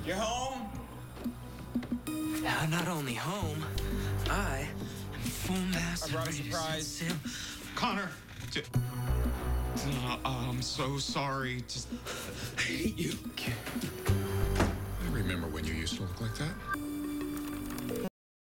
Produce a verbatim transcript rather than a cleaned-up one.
You home? I'm not only home, I am full mass. I brought a surprise. Connor! J- Uh, I'm so sorry. Just I hate you.